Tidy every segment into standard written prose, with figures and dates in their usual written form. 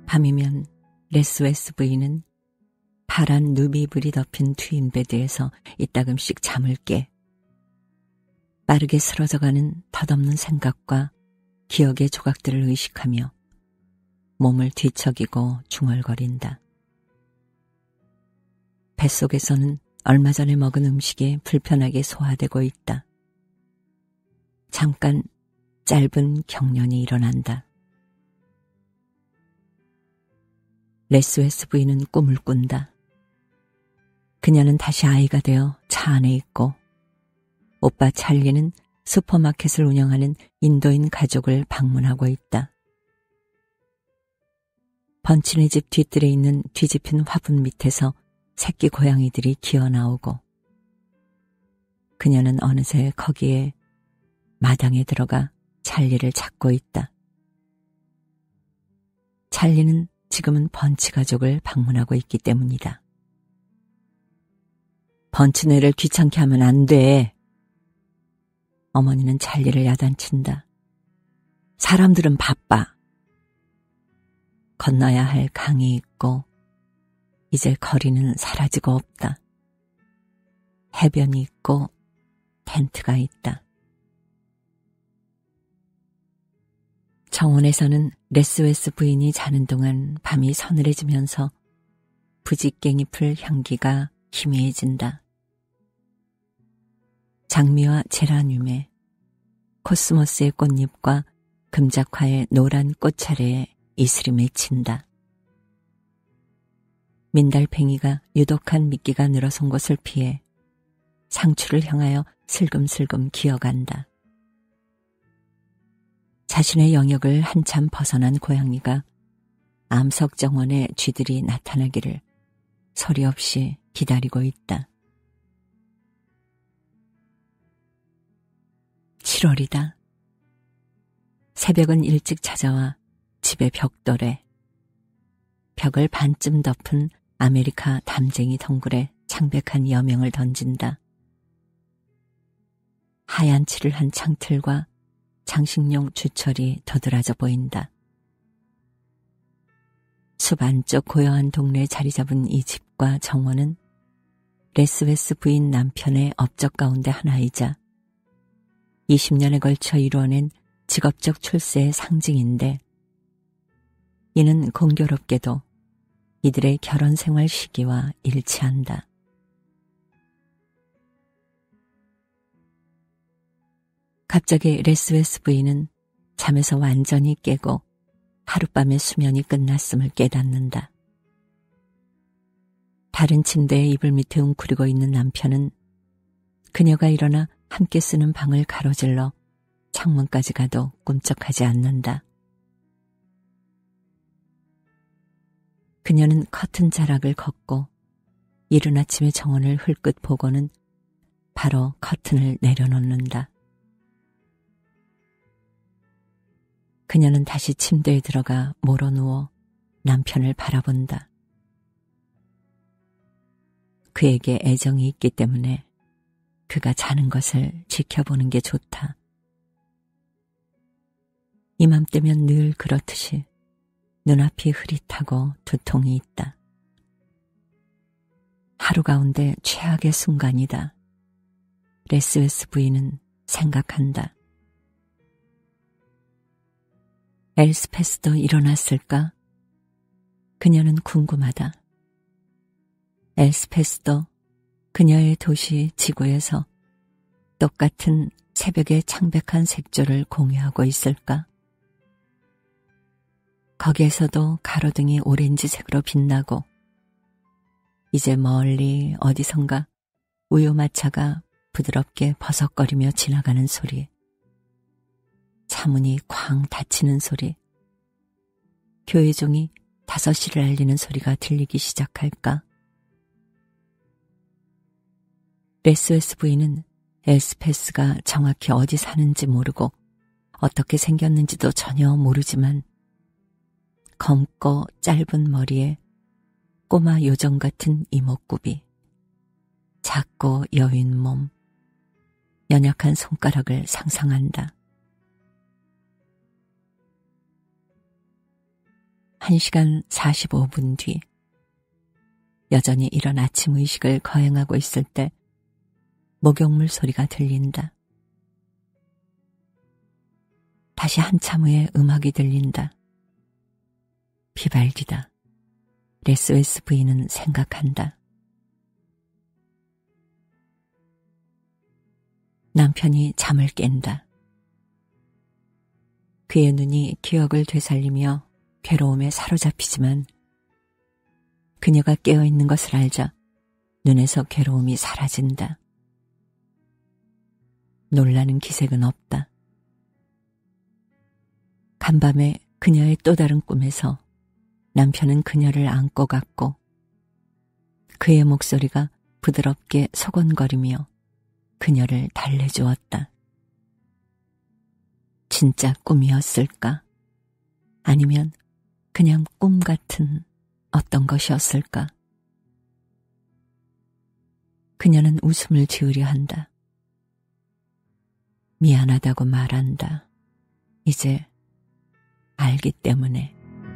밤이면 레스웨스 부인은 파란 누비불이 덮인 트윈베드에서 이따금씩 잠을 깨 빠르게 쓰러져가는 덧없는 생각과 기억의 조각들을 의식하며 몸을 뒤척이고 중얼거린다. 뱃속에서는 얼마 전에 먹은 음식이 불편하게 소화되고 있다. 잠깐 짧은 경련이 일어난다. 레스웨스 부인은 꿈을 꾼다. 그녀는 다시 아이가 되어 차 안에 있고 오빠 찰리는 슈퍼마켓을 운영하는 인도인 가족을 방문하고 있다. 번치네 집 뒤뜰에 있는 뒤집힌 화분 밑에서 새끼 고양이들이 기어나오고 그녀는 어느새 거기에 마당에 들어가 찰리를 찾고 있다. 찰리는 지금은 번치 가족을 방문하고 있기 때문이다. 번치네를 귀찮게 하면 안 돼. 어머니는 찰리를 야단친다. 사람들은 바빠. 건너야 할 강이 있고 이제 거리는 사라지고 없다. 해변이 있고 텐트가 있다. 정원에서는 레스웨스 부인이 자는 동안 밤이 서늘해지면서 부직갱이풀 향기가 희미해진다. 장미와 제라늄에 코스모스의 꽃잎과 금작화의 노란 꽃차례에 이슬이 맺힌다. 민달팽이가 유독한 미끼가 늘어선 곳을 피해 상추를 향하여 슬금슬금 기어간다. 자신의 영역을 한참 벗어난 고양이가 암석정원의 쥐들이 나타나기를 소리 없이 기다리고 있다. 7월이다. 새벽은 일찍 찾아와 집의 벽돌에 벽을 반쯤 덮은 아메리카 담쟁이 덩굴에 창백한 여명을 던진다. 하얀 칠을 한 창틀과 장식용 주철이 도드라져 보인다. 숲 안쪽 고요한 동네에 자리 잡은 이 집과 정원은 레스웨스 부인 남편의 업적 가운데 하나이자 20년에 걸쳐 이루어낸 직업적 출세의 상징인데 이는 공교롭게도 이들의 결혼 생활 시기와 일치한다. 갑자기 레스웨스 부인은 잠에서 완전히 깨고 하룻밤의 수면이 끝났음을 깨닫는다. 다른 침대에 이불 밑에 웅크리고 있는 남편은 그녀가 일어나 함께 쓰는 방을 가로질러 창문까지 가도 꿈쩍하지 않는다. 그녀는 커튼 자락을 걷고 이른 아침의 정원을 흘끗 보고는 바로 커튼을 내려놓는다. 그녀는 다시 침대에 들어가 몰아누워 남편을 바라본다. 그에게 애정이 있기 때문에 그가 자는 것을 지켜보는 게 좋다. 이맘때면 늘 그렇듯이 눈앞이 흐릿하고 두통이 있다. 하루 가운데 최악의 순간이다. 레스웨스 부인은 생각한다. 엘스페스도 일어났을까? 그녀는 궁금하다. 엘스페스도 그녀의 도시 지구에서 똑같은 새벽의 창백한 색조를 공유하고 있을까? 거기에서도 가로등이 오렌지색으로 빛나고 이제 멀리 어디선가 우유마차가 부드럽게 버석거리며 지나가는 소리, 차문이 쾅 닫히는 소리, 교회종이 5시를 알리는 소리가 들리기 시작할까? 레스웨스 부인은 엘스페스가 정확히 어디 사는지 모르고 어떻게 생겼는지도 전혀 모르지만 검고 짧은 머리에 꼬마 요정 같은 이목구비, 작고 여윈 몸, 연약한 손가락을 상상한다. 1시간 45분 뒤 여전히 이런 아침 의식을 거행하고 있을 때 목욕물 소리가 들린다. 다시 한참 후에 음악이 들린다. 비발디다. 레스웨스 부인은 생각한다. 남편이 잠을 깬다. 그의 눈이 기억을 되살리며 괴로움에 사로잡히지만 그녀가 깨어있는 것을 알자 눈에서 괴로움이 사라진다. 놀라는 기색은 없다. 간밤에 그녀의 또 다른 꿈에서 남편은 그녀를 안고 갔고 그의 목소리가 부드럽게 소곤거리며 그녀를 달래주었다. 진짜 꿈이었을까? 아니면 그냥 꿈 같은 어떤 것이었을까? 그녀는 웃음을 지으려 한다. 미안하다고 말한다. 이제 알기 때문에.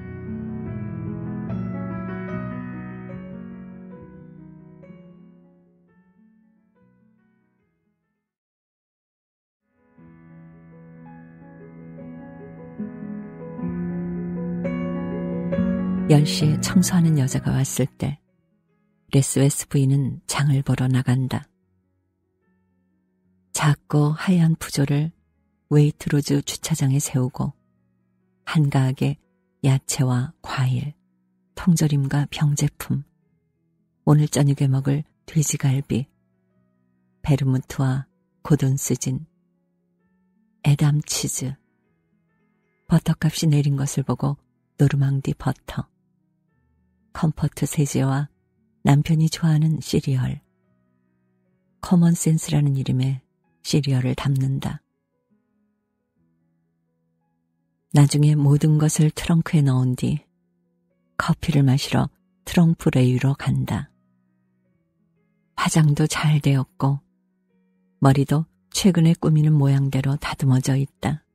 (10시에) 청소하는 여자가 왔을 때 레스웨스 부인은 장을 보러 나간다. 작고 하얀 푸조를 웨이트로즈 주차장에 세우고 한가하게 야채와 과일, 통조림과 병제품, 오늘 저녁에 먹을 돼지갈비, 베르무트와 고돈스진, 에담 치즈, 버터값이 내린 것을 보고 노르망디 버터, 컴포트 세제와 남편이 좋아하는 시리얼, 커먼센스라는 이름의 시리얼을 담는다. 나중에 모든 것을 트렁크에 넣은 뒤 커피를 마시러 트렁프레이로 간다. 화장도 잘 되었고 머리도 최근에 꾸미는 모양대로 다듬어져 있다.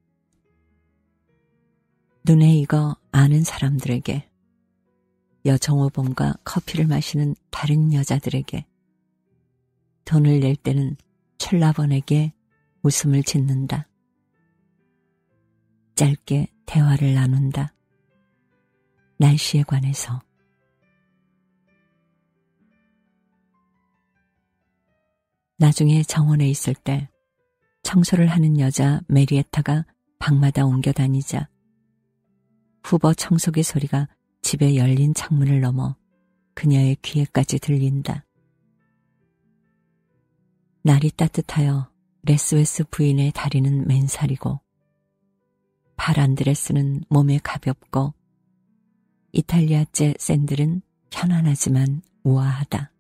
눈에 익어 아는 사람들에게, 여정호범과 커피를 마시는 다른 여자들에게, 돈을 낼 때는 철라번에게 웃음을 짓는다. 짧게 대화를 나눈다. 날씨에 관해서. 나중에 정원에 있을 때 청소를 하는 여자 메리에타가 방마다 옮겨 다니자 후보 청소기 소리가 집의 열린 창문을 넘어 그녀의 귀에까지 들린다. 날이 따뜻하여 레스웨스 부인의 다리는 맨살이고 파란 드레스는 몸에 가볍고 이탈리아제 샌들은 편안하지만 우아하다.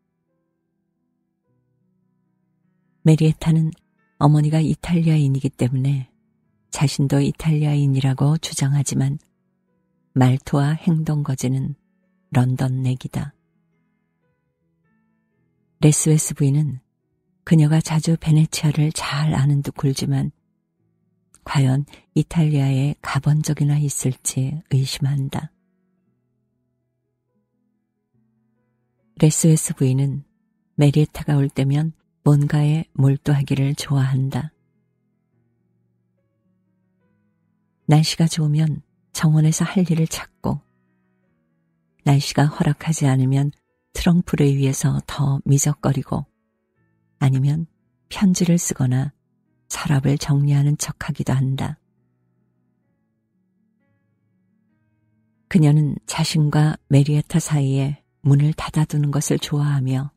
메리에타는 어머니가 이탈리아인이기 때문에 자신도 이탈리아인이라고 주장하지만 말투와 행동 거지는 런던 내기다. 레스웨스 부인은 그녀가 자주 베네치아를 잘 아는 듯 굴지만 과연 이탈리아에 가본 적이나 있을지 의심한다. 레스웨스 부인은 메리에타가 올 때면 뭔가에 몰두하기를 좋아한다. 날씨가 좋으면 정원에서 할 일을 찾고 날씨가 허락하지 않으면 트렁프레 위에서 더 미적거리고 아니면 편지를 쓰거나 서랍을 정리하는 척하기도 한다. 그녀는 자신과 메리에타 사이에 문을 닫아두는 것을 좋아하며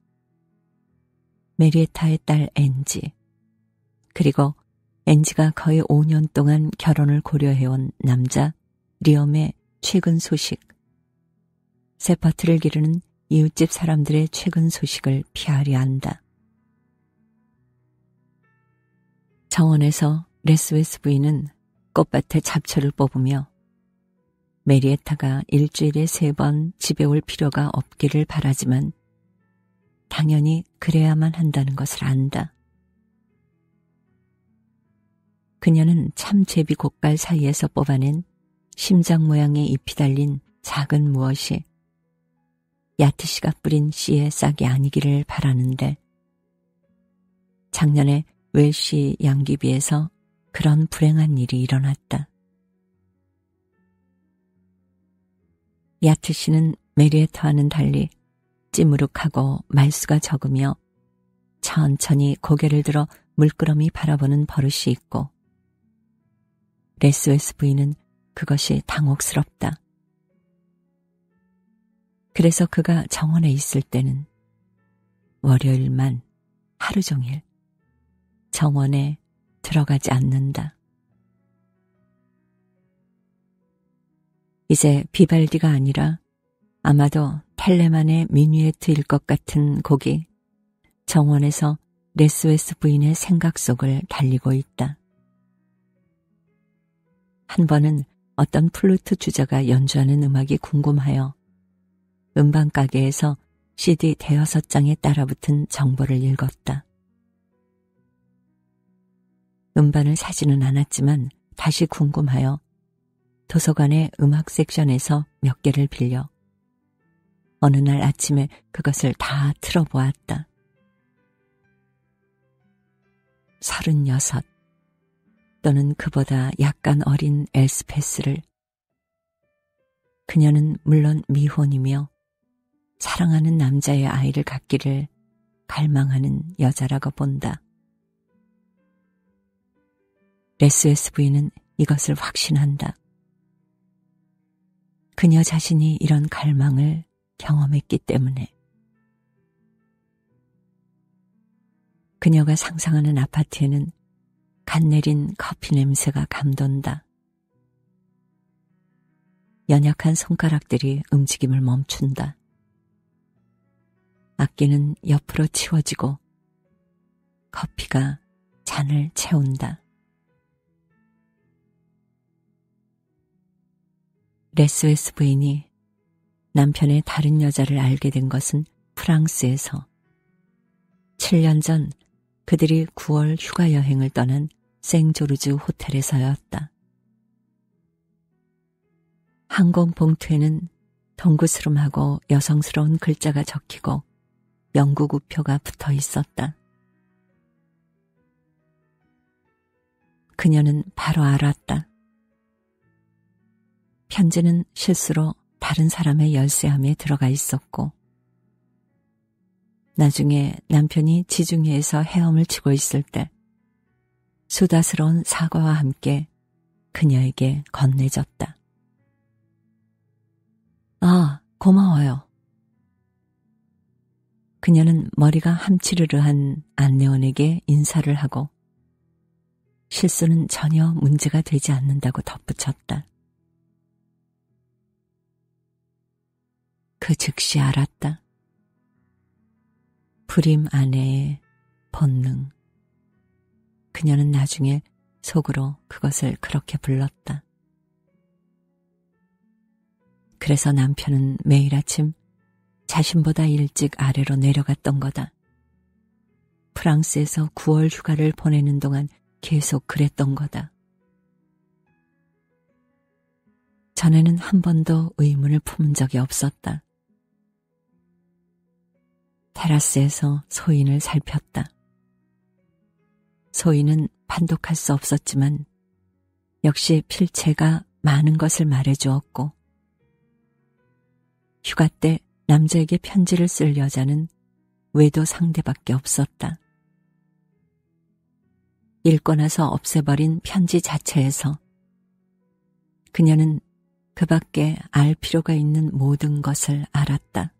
메리에타의 딸 앤지, 그리고 앤지가 거의 5년 동안 결혼을 고려해온 남자 리엄의 최근 소식, 세파트를 기르는 이웃집 사람들의 최근 소식을 피하려 한다. 정원에서 레스웨스 부인은 꽃밭에 잡초를 뽑으며 메리에타가 일주일에 3번 집에 올 필요가 없기를 바라지만 당연히 그래야만 한다는 것을 안다. 그녀는 참제비 곡갈 사이에서 뽑아낸 심장 모양의 잎이 달린 작은 무엇이 야트 씨가 뿌린 씨의 싹이 아니기를 바라는데 작년에 웰시 양귀비에서 그런 불행한 일이 일어났다. 야트 씨는 메리에터와는 달리 찌무룩하고 말수가 적으며 천천히 고개를 들어 물끄러미 바라보는 버릇이 있고 레스웨스 부인은 그것이 당혹스럽다. 그래서 그가 정원에 있을 때는 월요일만 하루 종일 정원에 들어가지 않는다. 이제 비발디가 아니라 아마도 텔레만의 미뉴에트일 것 같은 곡이 정원에서 레스웨스 부인의 생각 속을 달리고 있다. 한 번은 어떤 플루트 주자가 연주하는 음악이 궁금하여 음반가게에서 CD 대여섯 장에 따라붙은 정보를 읽었다. 음반을 사지는 않았지만 다시 궁금하여 도서관의 음악 섹션에서 몇 개를 빌려 어느 날 아침에 그것을 다 틀어보았다. 36 또는 그보다 약간 어린 엘스페스를 그녀는 물론 미혼이며 사랑하는 남자의 아이를 갖기를 갈망하는 여자라고 본다. 레스웨스 부인은 이것을 확신한다. 그녀 자신이 이런 갈망을 경험했기 때문에. 그녀가 상상하는 아파트에는 갓 내린 커피 냄새가 감돈다. 연약한 손가락들이 움직임을 멈춘다. 악기는 옆으로 치워지고 커피가 잔을 채운다. 레스웨스 부인이 남편의 다른 여자를 알게 된 것은 프랑스에서 7년 전 그들이 9월 휴가 여행을 떠난 생조르주 호텔에서였다. 항공 봉투에는 동구스름하고 여성스러운 글자가 적히고 영국 우표가 붙어 있었다. 그녀는 바로 알았다. 편지는 실수로 다른 사람의 열쇠함에 들어가 있었고 나중에 남편이 지중해에서 헤엄을 치고 있을 때 수다스러운 사과와 함께 그녀에게 건네졌다. 아, 고마워요. 그녀는 머리가 함치르르한 안내원에게 인사를 하고 실수는 전혀 문제가 되지 않는다고 덧붙였다. 그 즉시 알았다. 불임 아내의 본능. 그녀는 나중에 속으로 그것을 그렇게 불렀다. 그래서 남편은 매일 아침 자신보다 일찍 아래로 내려갔던 거다. 프랑스에서 9월 휴가를 보내는 동안 계속 그랬던 거다. 전에는 한 번도 의문을 품은 적이 없었다. 테라스에서 소인을 살폈다. 소인은 판독할 수 없었지만 역시 필체가 많은 것을 말해주었고 휴가 때 남자에게 편지를 쓸 여자는 외도 상대밖에 없었다. 읽고 나서 없애버린 편지 자체에서 그녀는 그 밖에 알 필요가 있는 모든 것을 알았다.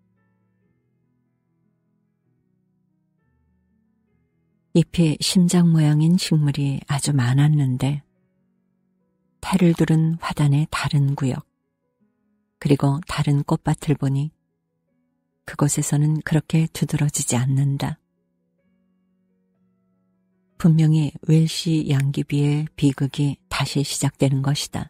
잎이 심장 모양인 식물이 아주 많았는데 태를 두른 화단의 다른 구역 그리고 다른 꽃밭을 보니 그곳에서는 그렇게 두드러지지 않는다. 분명히 웰시 양귀비의 비극이 다시 시작되는 것이다.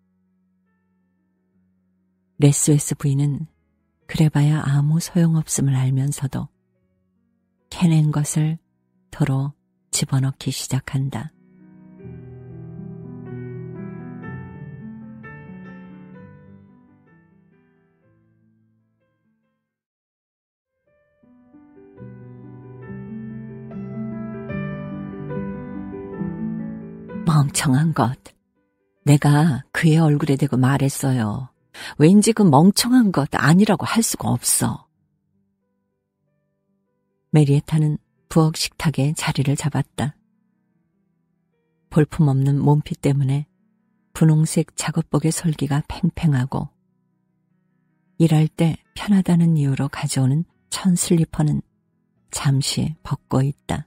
레스웨스 부인은 그래봐야 아무 소용없음을 알면서도 캐낸 것을 도로 집어넣기 시작한다. 멍청한 것. 내가 그의 얼굴에 대고 말했어요. 왠지 그 멍청한 것 아니라고 할 수가 없어. 메리에타는 부엌 식탁에 자리를 잡았다. 볼품없는 몸피 때문에 분홍색 작업복의 솔기가 팽팽하고 일할 때 편하다는 이유로 가져오는 천 슬리퍼는 잠시 벗고 있다.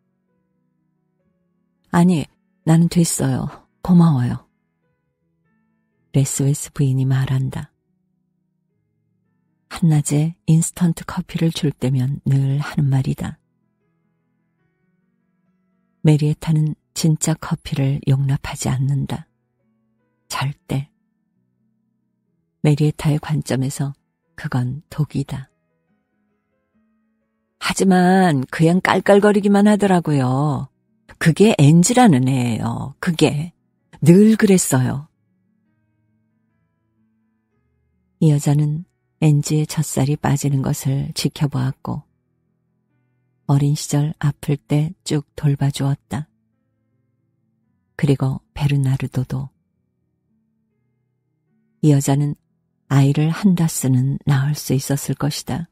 아니, 나는 됐어요. 고마워요. 레스웨스 부인이 말한다. 한낮에 인스턴트 커피를 줄 때면 늘 하는 말이다. 메리에타는 진짜 커피를 용납하지 않는다. 절대. 메리에타의 관점에서 그건 독이다. 하지만 그냥 깔깔거리기만 하더라고요. 그게 엔지라는 애예요. 그게. 늘 그랬어요. 이 여자는 엔지의 젖살이 빠지는 것을 지켜보았고 어린 시절 아플 때 쭉 돌봐주었다. 그리고 베르나르도도. 이 여자는 아이를 한 다스는 낳을 수 있었을 것이다.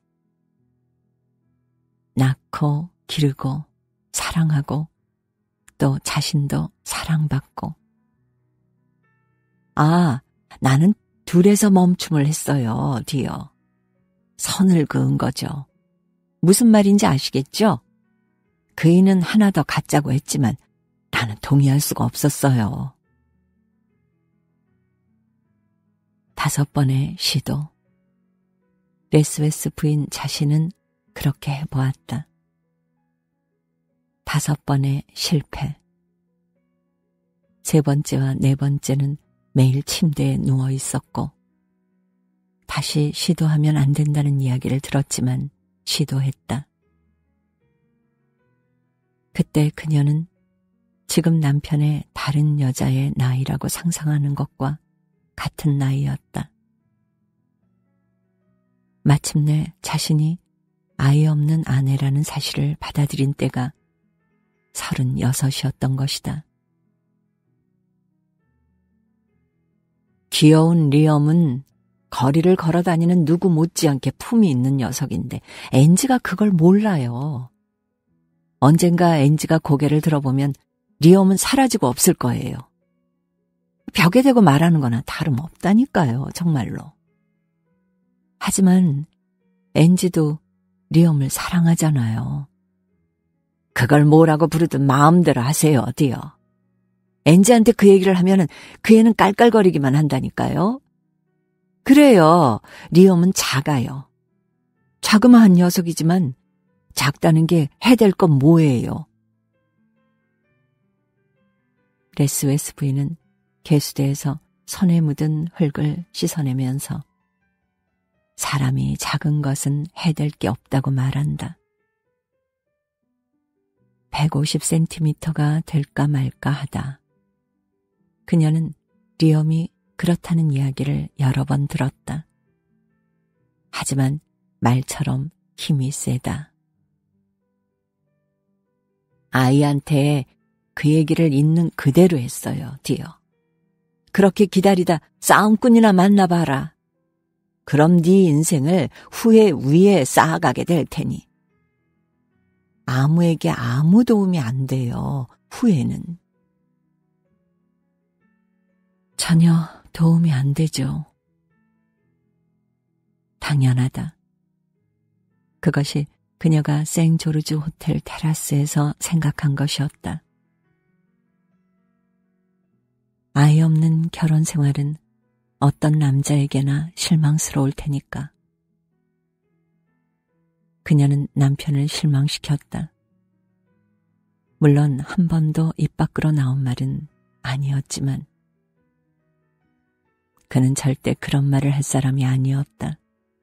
낳고 기르고 사랑하고 또 자신도 사랑받고. 아, 나는 둘에서 멈춤을 했어요, 디어. 선을 그은 거죠. 무슨 말인지 아시겠죠? 그이는 하나 더 갖자고 했지만 나는 동의할 수가 없었어요. 5번의 시도. 레스웨스 부인 자신은 그렇게 해보았다. 5번의 실패. 3번째와 4번째는 매일 침대에 누워 있었고 다시 시도하면 안 된다는 이야기를 들었지만 시도했다. 그때 그녀는 지금 남편의 다른 여자의 나이라고 상상하는 것과 같은 나이였다. 마침내 자신이 아이 없는 아내라는 사실을 받아들인 때가 36이었던 것이다. 귀여운 리엄은 거리를 걸어다니는 누구 못지않게 품이 있는 녀석인데 엔지가 그걸 몰라요. 언젠가 엔지가 고개를 들어보면 리엄은 사라지고 없을 거예요. 벽에 대고 말하는 거나 다름없다니까요, 정말로. 하지만 엔지도 리엄을 사랑하잖아요. 그걸 뭐라고 부르든 마음대로 하세요, 디어. 엔지한테 그 얘기를 하면은 그 애는 깔깔거리기만 한다니까요. 그래요, 리엄은 작아요. 자그마한 녀석이지만 작다는 게 해댈 건 뭐예요? 레스웨스 부인은 개수대에서 손에 묻은 흙을 씻어내면서 사람이 작은 것은 해댈 게 없다고 말한다. 150cm가 될까 말까 하다. 그녀는 리엄이 그렇다는 이야기를 여러 번 들었다. 하지만 말처럼 힘이 세다. 아이한테 그 얘기를 있는 그대로 했어요, 디어. 그렇게 기다리다 싸움꾼이나 만나봐라. 그럼 네 인생을 후회 위에 쌓아가게 될 테니. 아무에게 아무 도움이 안 돼요, 후회는. 전혀 도움이 안 되죠. 당연하다. 그것이 그녀가 생조르주 호텔 테라스에서 생각한 것이었다. 아이 없는 결혼 생활은 어떤 남자에게나 실망스러울 테니까. 그녀는 남편을 실망시켰다. 물론 한 번도 입 밖으로 나온 말은 아니었지만 그는 절대 그런 말을 할 사람이 아니었다.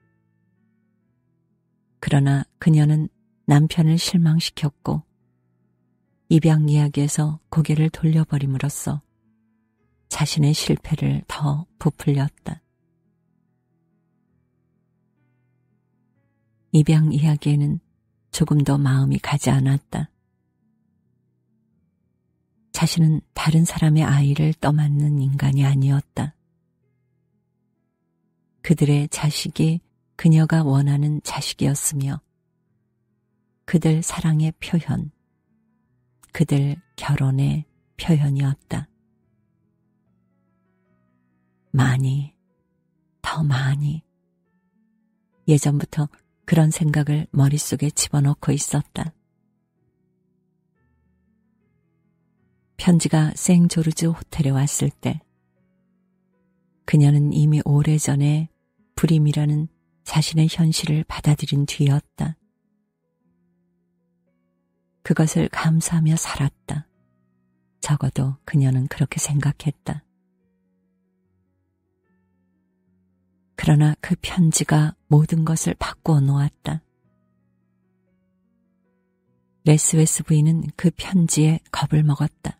그러나 그녀는 남편을 실망시켰고 입양 이야기에서 고개를 돌려버림으로써 자신의 실패를 더 부풀렸다. 입양 이야기에는 조금 더 마음이 가지 않았다. 자신은 다른 사람의 아이를 떠맡는 인간이 아니었다. 그들의 자식이 그녀가 원하는 자식이었으며 그들 사랑의 표현, 그들 결혼의 표현이었다. 많이, 더 많이. 예전부터 그런 생각을 머릿속에 집어넣고 있었다. 편지가 생조르주 호텔에 왔을 때 그녀는 이미 오래전에 불임이라는 자신의 현실을 받아들인 뒤였다. 그것을 감사하며 살았다. 적어도 그녀는 그렇게 생각했다. 그러나 그 편지가 모든 것을 바꾸어 놓았다. 레스웨스 부인은 그 편지에 겁을 먹었다.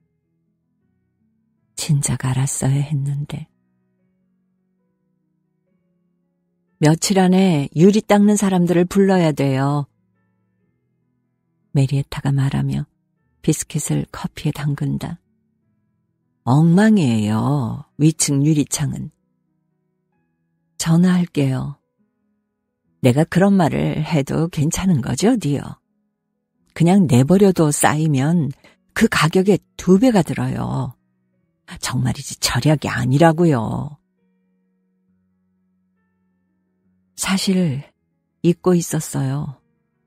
진작 알았어야 했는데. 며칠 안에 유리 닦는 사람들을 불러야 돼요. 메리에타가 말하며 비스킷을 커피에 담근다. 엉망이에요. 위층 유리창은. 전화할게요. 내가 그런 말을 해도 괜찮은 거죠, 디어? 그냥 내버려둬 쌓이면 그 가격의 2배가 들어요. 정말이지 절약이 아니라고요. 사실 잊고 있었어요.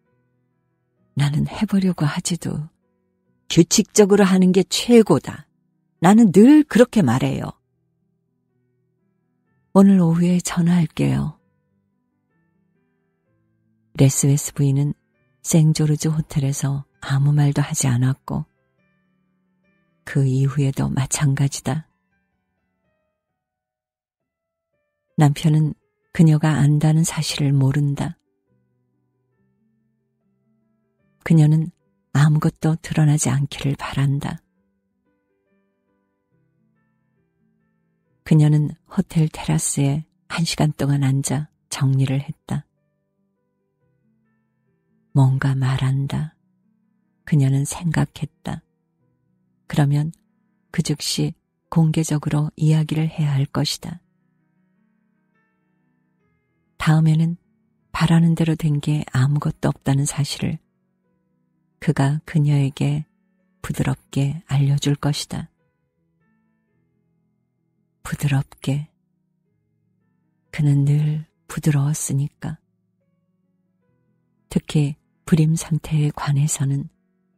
나는 해보려고 하지도 규칙적으로 하는 게 최고다. 나는 늘 그렇게 말해요. 오늘 오후에 전화할게요. 레스웨스 부인은 생조르주 호텔에서 아무 말도 하지 않았고 그 이후에도 마찬가지다. 남편은 그녀가 안다는 사실을 모른다. 그녀는 아무것도 드러나지 않기를 바란다. 그녀는 호텔 테라스에 1시간 동안 앉아 정리를 했다. 뭔가 말한다. 그녀는 생각했다. 그러면 그 즉시 공개적으로 이야기를 해야 할 것이다. 다음에는 바라는 대로 된 게 아무것도 없다는 사실을 그가 그녀에게 부드럽게 알려줄 것이다. 부드럽게. 그는 늘 부드러웠으니까. 특히 불임 상태에 관해서는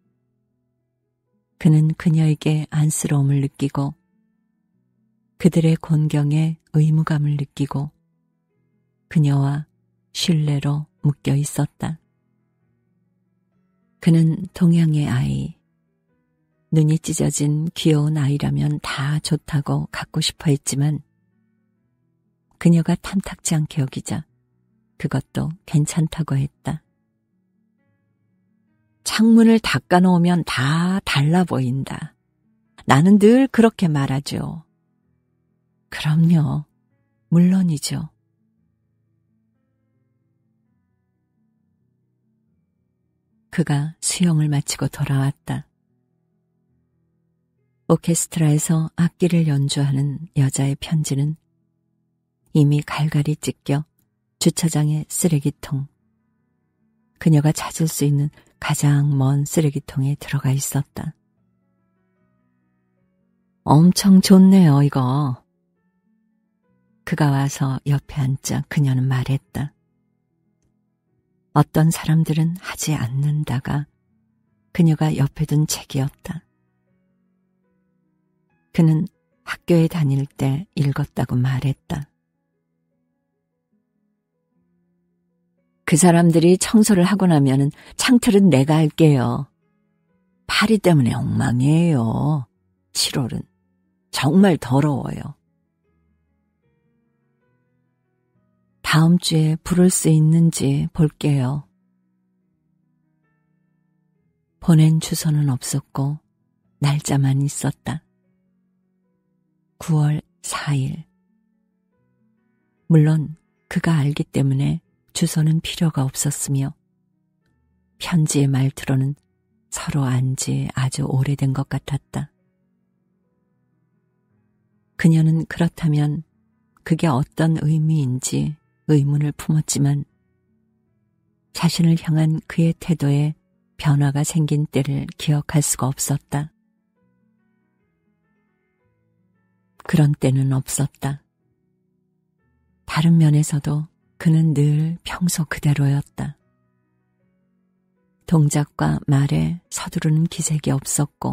그는 그녀에게 안쓰러움을 느끼고 그들의 곤경에 의무감을 느끼고 그녀와 신뢰로 묶여 있었다. 그는 동양의 아이, 눈이 찢어진 귀여운 아이라면 다 좋다고 갖고 싶어 했지만 그녀가 탐탁지 않게 여기자 그것도 괜찮다고 했다. 창문을 닦아놓으면 다 달라 보인다. 나는 늘 그렇게 말하죠. 그럼요. 물론이죠. 그가 수영을 마치고 돌아왔다. 오케스트라에서 악기를 연주하는 여자의 편지는 이미 갈갈이 찢겨 주차장의 쓰레기통, 그녀가 찾을 수 있는 가장 먼 쓰레기통에 들어가 있었다. 엄청 좋네요, 이거. 그가 와서 옆에 앉자 그녀는 말했다. 어떤 사람들은 하지 않는다가 그녀가 옆에 둔 책이었다. 그는 학교에 다닐 때 읽었다고 말했다. 그 사람들이 청소를 하고 나면은 창틀은 내가 할게요. 파리 때문에 엉망이에요. 7월은 정말 더러워요. 다음 주에 부를 수 있는지 볼게요. 보낸 주소는 없었고 날짜만 있었다. 9월 4일. 물론 그가 알기 때문에 주소는 필요가 없었으며 편지의 말투로는 서로 안 지 아주 오래된 것 같았다. 그녀는 그렇다면 그게 어떤 의미인지 의문을 품었지만 자신을 향한 그의 태도에 변화가 생긴 때를 기억할 수가 없었다. 그런 때는 없었다. 다른 면에서도 그는 늘 평소 그대로였다. 동작과 말에 서두르는 기색이 없었고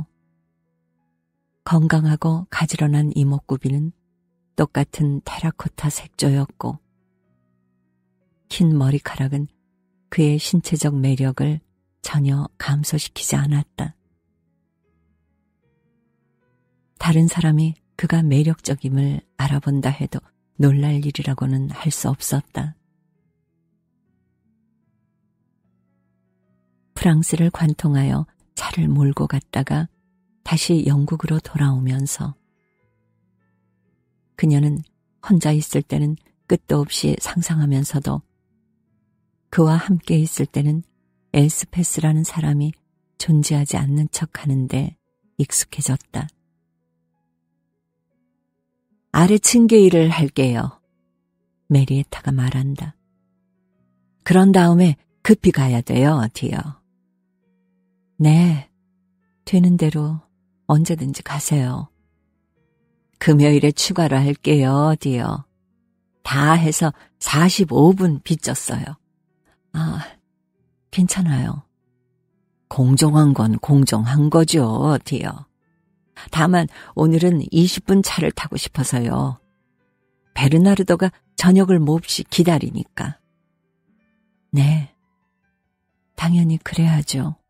건강하고 가지런한 이목구비는 똑같은 테라코타 색조였고 흰 머리카락은 그의 신체적 매력을 전혀 감소시키지 않았다. 다른 사람이 그가 매력적임을 알아본다 해도 놀랄 일이라고는 할 수 없었다. 프랑스를 관통하여 차를 몰고 갔다가 다시 영국으로 돌아오면서 그녀는 혼자 있을 때는 끝도 없이 상상하면서도 그와 함께 있을 때는 엘스페스라는 사람이 존재하지 않는 척 하는데 익숙해졌다. 아래층계 일을 할게요. 메리에타가 말한다. 그런 다음에 급히 가야 돼요, 디어. 네, 되는 대로 언제든지 가세요. 금요일에 추가로 할게요, 디어. 다 해서 45분 빚졌어요. 아, 괜찮아요. 공정한 건 공정한 거죠, 디어. 다만 오늘은 20분 차를 타고 싶어서요. 베르나르도가 저녁을 몹시 기다리니까. 네, 당연히 그래야죠.